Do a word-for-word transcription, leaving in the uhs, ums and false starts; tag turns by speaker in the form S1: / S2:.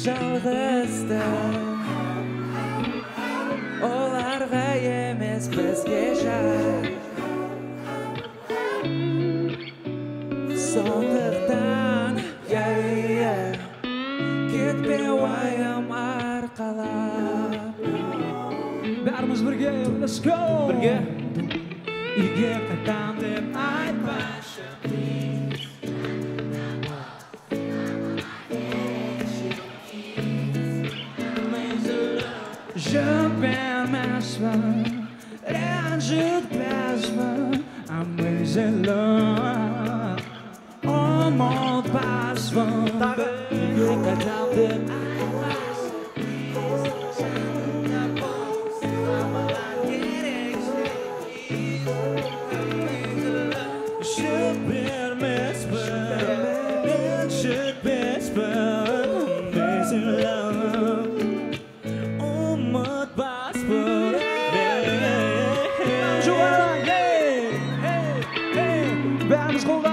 S1: жалғыздық оларға емес бізге жай сондықтан кетпе уайым арқалап
S2: бәріміз бірге, let's go!
S1: бірге
S2: Үйге қайтам деп айтпашы Жібермесін, ренжітпесін Амазылып, ұмытпасын Үйге қайтам деп Vamos com